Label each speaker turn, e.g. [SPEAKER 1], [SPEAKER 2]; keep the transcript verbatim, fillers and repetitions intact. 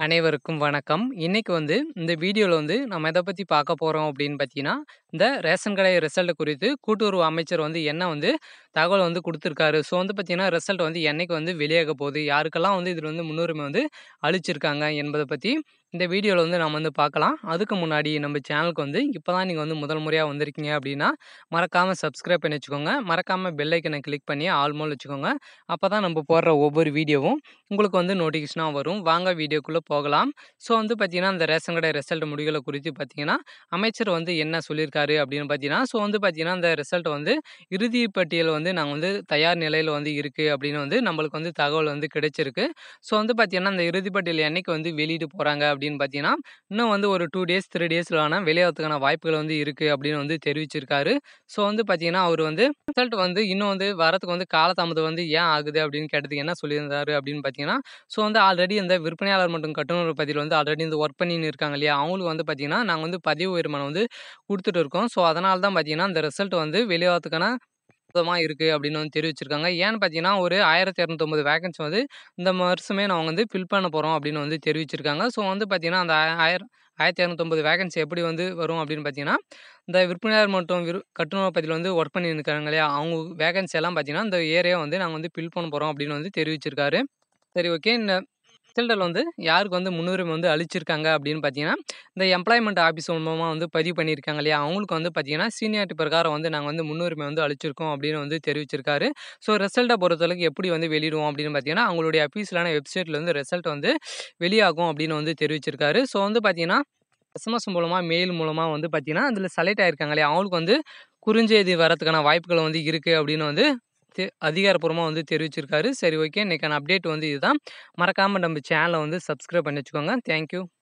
[SPEAKER 1] அனைவருக்கும் வணக்கம். இன்னைக்கு வந்து இந்த வீடியோல வந்து நம்ம எத பத்தி பார்க்க போறோம் அப்படின்னு பார்த்தீங்கன்னா, இந்த ரேஷன் கடை ரிசல்ட் குறித்து கூட்டுறவு அமைச்சர் வந்து என்ன வந்து தகவல் வந்து குடுத்திருக்காரு. ஸோ வந்து பார்த்தீங்கன்னா, ரிசல்ட் வந்து என்னைக்கு வந்து வெளியாக போகுது, யாருக்கெல்லாம் வந்து இதில வந்து முன்னுரிமை வந்து அளிச்சிருக்காங்க என்பத பத்தி இந்த வீடியோல வந்து நம்ம வந்து பார்க்கலாம். அதுக்கு முன்னாடி நம்ம சேனலுக்கு வந்து இப்ப தான் நீங்க வந்து முதல் முறையா வந்திருக்கீங்க அப்படின்னா, மறக்காம சப்ஸ்கிரைப் பண்ணி வச்சுக்கோங்க. மறக்காம பெல் ஐக்கன கிளிக் பண்ணி ஆல் மோல் வச்சுக்கோங்க. அப்பதான் நம்ம போடுற ஒவ்வொரு வீடியோவும் உங்களுக்கு வந்து நோட்டிஃபிகேஷனா வரும். வாங்க வீடியோக்குள்ள போகலாம். ஸோ வந்து பார்த்தீங்கன்னா, இந்த ரேஷன் கடை ரிசல்ட் முடிவுகள குறித்து பார்த்தீங்கன்னா, அமைச்சர் வந்து என்ன சொல்லியிருக்காரு அப்படின்னு பார்த்தீங்கன்னா, ஸோ வந்து பார்த்தீங்கன்னா, இந்த ரிசல்ட் வந்து இறுதி பட்டியல் வந்து நாங்க வந்து தயார் நிலையில வந்து இருக்கு அப்படின்னு வந்து நம்மளுக்கு வந்து தகவல் வந்து கிடைச்சிருக்கு. ஸோ வந்து பார்த்தீங்கன்னா, இந்த இறுதி பட்டியல் என்னைக்கு வந்து வெளியிட போறாங்க அப்படின்னு பார்த்தீங்கன்னா, இன்னும் வந்து ஒரு ரெண்டு டேஸ், மூணு டேஸ்ல ஆனா வெளியாவதுக்கான வாய்ப்புகள் வந்து இருக்கு அப்படின்னு வந்து தெரிவிச்சிருக்காரு. ஸோ வந்து பார்த்தீங்கன்னா, அவரு வந்து ரிசல்ட் வந்து இன்னும் வந்து வரதுக்கு வந்து காலதாமதம் வந்து ஏன் ஆகுது அப்படின்னு கேட்டதுக்கு என்ன சொல்லியிருந்தாரு அப்படின்னு பார்த்தீங்கன்னா, ஸோ வந்து ஆல்ரெடி இந்த விற்பனையாளர் மற்றும் கட்டுநர் பதிவுல வந்து ஆல்ரெடி இந்த ஒர்க் பண்ணின்னு இருக்காங்க இல்லையா? அவங்களுக்கு வந்து பார்த்தீங்கன்னா, நாங்க வந்து பதிவு உயர்மானம் வந்து குடுத்துட்டு இருக்கோம். ஸோ அதனால தான் பார்த்தீங்கன்னா, இந்த ரிசல்ட் வந்து வெளியாவதுக்கான தாமதமா இருக்கு அப்படின்னு வந்து தெரிவிச்சிருக்காங்க. ஏன்னு பார்த்தீங்கன்னா, ஒரு ஆயிரத்து இருநூற்று ஐம்பது வேக்கன்சி வந்து இந்த வருஷமே நாங்க வந்து ஃபில் பண்ண போறோம் அப்படின்னு வந்து தெரிவிச்சிருக்காங்க. ஸோ வந்து பார்த்தீங்கன்னா, அந்த ஆயிரம் ஆயிரத்து இருநூற்று ஐம்பது வேக்கன்சி எப்படி வந்து வரும் அப்படின்னு பார்த்தீங்கன்னா, இந்த விற்பனையாளர் மற்றும் விரு கட்டுநர் பதிவுல வந்து ஒர்க் பண்ணின்னு இருக்காங்க இல்லையா? அவங்க வேக்கன்சி எல்லாம் பார்த்தீங்கன்னா, இந்த ஏரியா வந்து நாங்க வந்து ஃபில் பண்ண போறோம் அப்படின்னு வந்து தெரிவிச்சிருக்காரு. சரி, ஓகே. இந்த ரிசல்ட்ல வந்து யாருக்கு வந்து முன்னுரிமை வந்து அளிச்சிருக்காங்க அப்படின்னு பார்த்தீங்கன்னா, இந்த எம்ப்ளாய்மென்ட் ஆஃபீஸ் மூலமா வந்து பதிவு பண்ணியிருக்காங்க இல்லையா? அவங்களுக்கு வந்து பார்த்தீங்கன்னா, சீனியாரிட்டி பிரகாரம் வந்து நாங்க வந்து முன்னுரிமை வந்து அளிச்சிருக்கோம் அப்படின்னு வந்து தெரிவிச்சிருக்காரு. ஸோ ரிசல்ட்ட பொறுத்தளவுக்கு எப்படி வந்து வெளியிடுவோம் அப்படின்னு பார்த்தீங்கன்னா, அவங்களுடைய அஃபிஷியலான வெப்சைட்ல வந்து ரிசல்ட் வந்து வெளியாகும் அப்படின்னு வந்து தெரிவிச்சிருக்காரு. ஸோ வந்து பார்த்தீங்கன்னா, எஸ்எம்எஸ் மூலமா, மெயில் மூலமா வந்து பார்த்தீங்கன்னா, அதில செலக்ட் ஆயிருக்காங்க இல்லையா? அவங்களுக்கு வந்து குறுஞ்செய்தி வரதுக்கான வாய்ப்புகள் வந்து இருக்கு அப்படின்னு வந்து தெ அதிகாரப்பூர்வமா வந்து தெரிவிச்சிருக்காரு. சரி, ஓகே. இன்னைக்கான அப்டேட் வந்து இதுதான். மறக்காம நம்ம சேனல வந்து சப்ஸ்கிரைப் பண்ணி வச்சுக்கோங்க. Thank you.